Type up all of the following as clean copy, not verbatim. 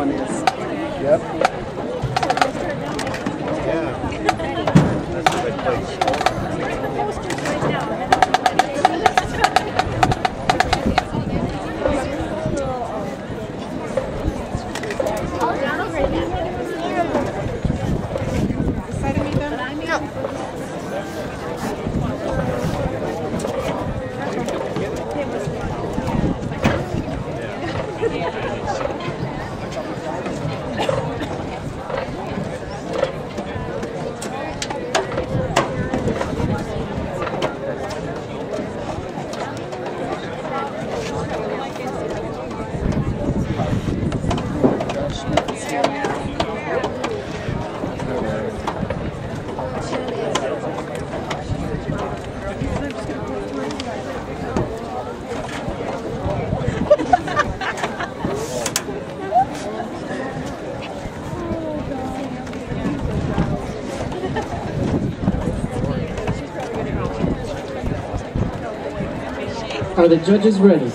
one is. Yep. Yeah. That's a good place. Are the judges ready?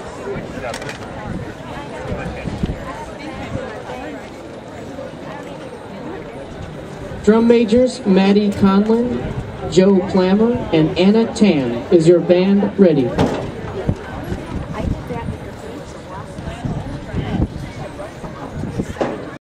Drum majors Maddie Conlon, Joe Clammer, and Anna Tan. Is your band ready?